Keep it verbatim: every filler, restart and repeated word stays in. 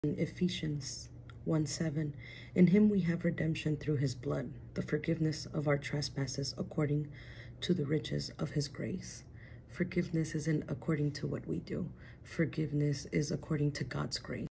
In Ephesians one seven, in him we have redemption through his blood, the forgiveness of our trespasses according to the riches of his grace. Forgiveness isn't according to what we do. Forgiveness is according to God's grace.